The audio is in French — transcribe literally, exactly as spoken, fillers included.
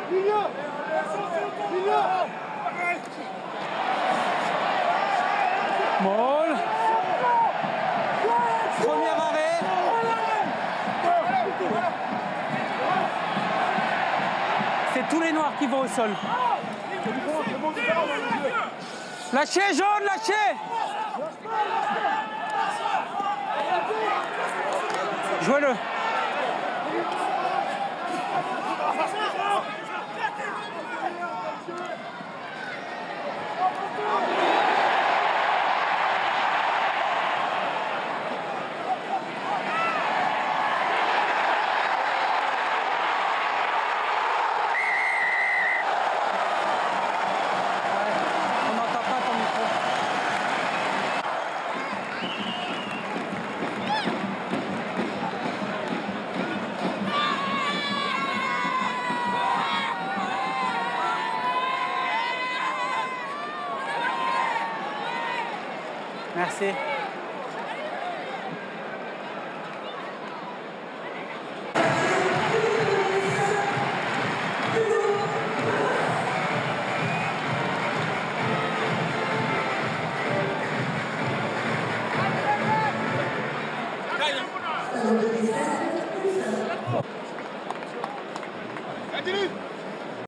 Ball. Premier arrêt. C'est tous les noirs qui vont au sol. Lâchez, jaune, lâchez. Jouez-le. On n'entend pas ton micro. Merci.